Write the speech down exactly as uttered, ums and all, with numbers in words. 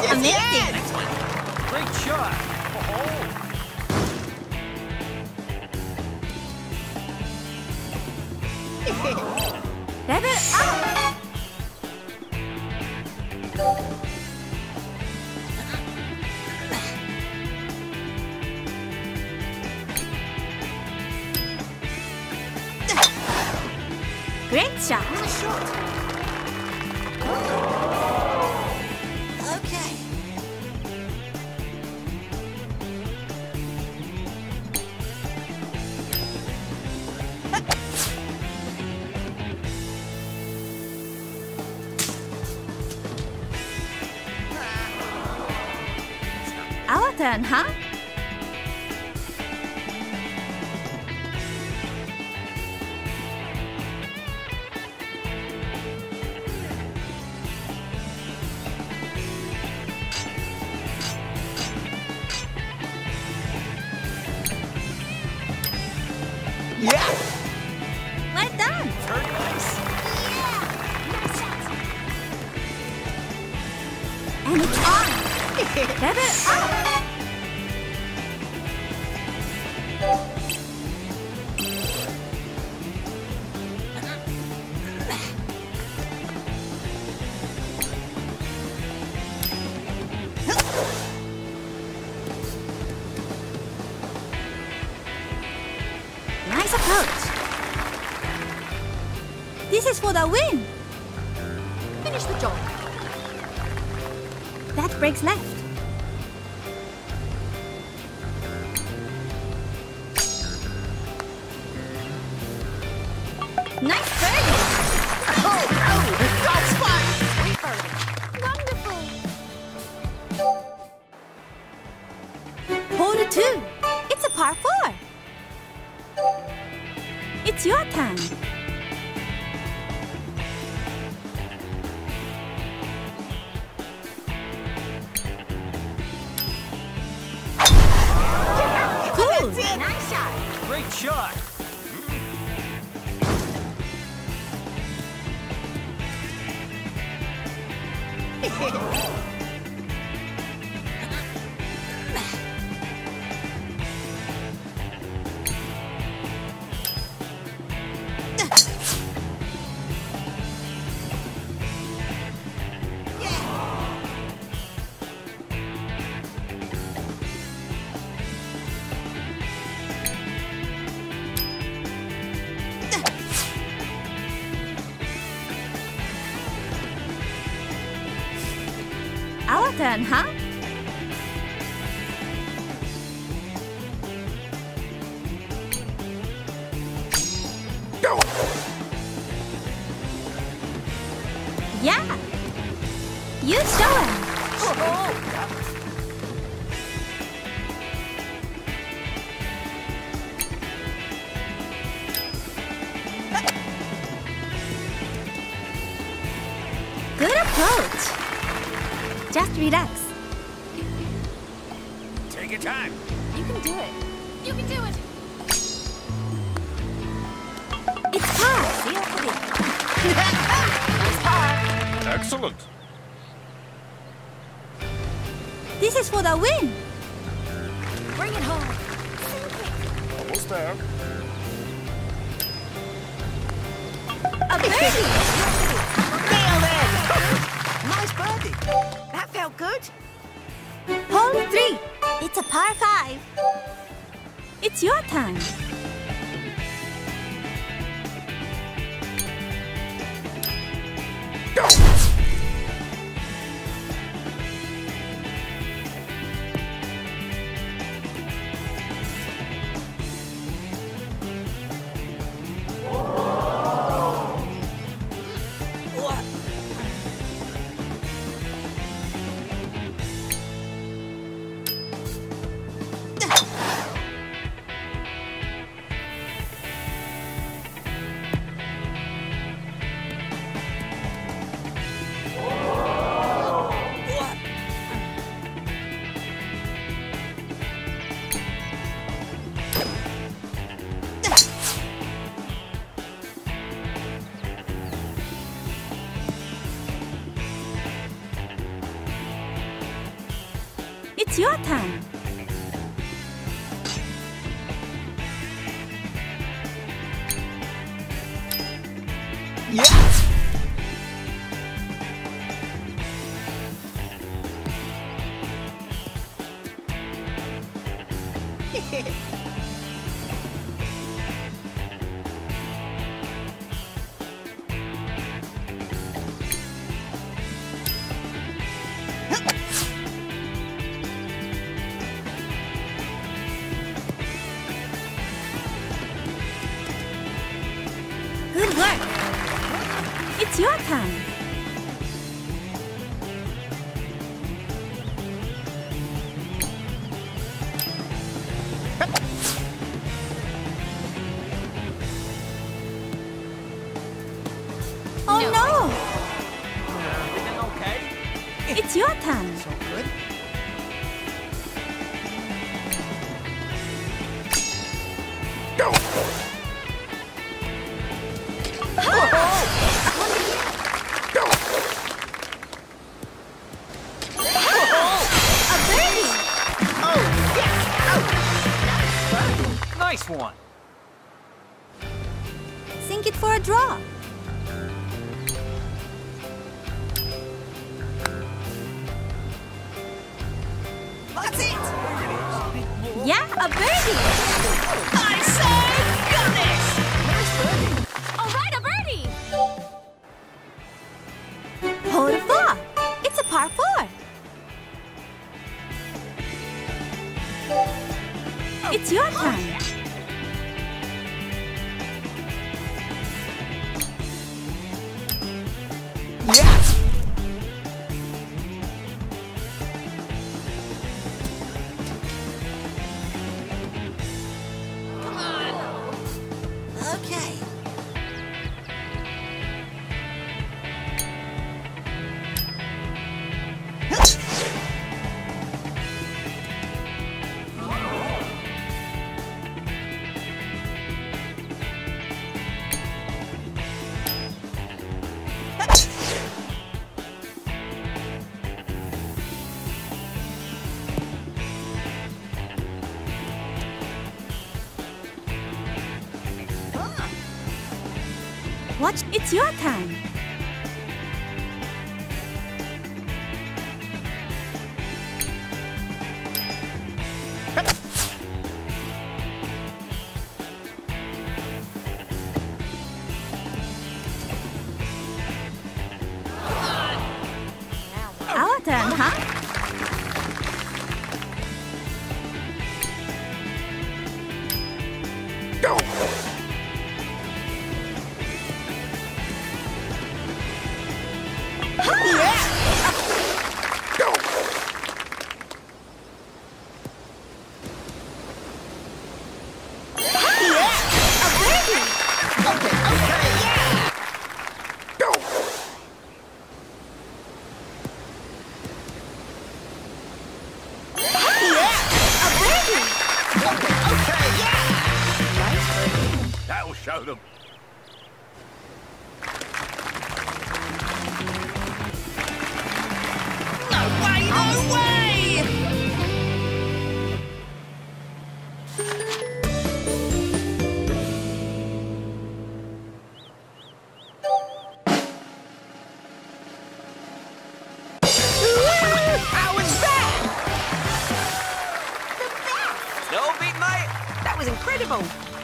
Amazing! Excellent! Great shot! Oh. Level up! Great shot! Nice shot. Okay. Our turn, huh? Yeah! Well done! Very nice! And it's on! Level up! Nice approach! This is for the win! Finish the job. That breaks left. Nice birdie! Oh, oh, that's fine. Sweet birdie. Wonderful! Hole two. It's a par four. It's your turn. Cool. Nice shot. Great shot! Our turn, huh? Go! Yeah. You show him. Oh, Good approach. Just relax. Take your time! you can do it. You can do it. It's par. Seal for the nice par. Excellent! This is for the win. Bring it home. Almost there. A birdie. Nailed it. Nice birdie. That felt good. Hole three. It's a par five. It's your turn. Go! It's your turn. Yes! Good work. It's your turn. Oh no! Everything okay? It's your turn. So good. A birdie! Oh, yes! Oh! Nice one. Sink it for a draw. That's it! Yeah, a birdie! I say, got this! Nice birdie. All right, a birdie! Hole four. It's a par four. It's your turn. Yes! Come on. Okay. Watch, it's your turn. Our turn, huh? That'll show them. No way, no way! How was that? No beat, mate. That was incredible.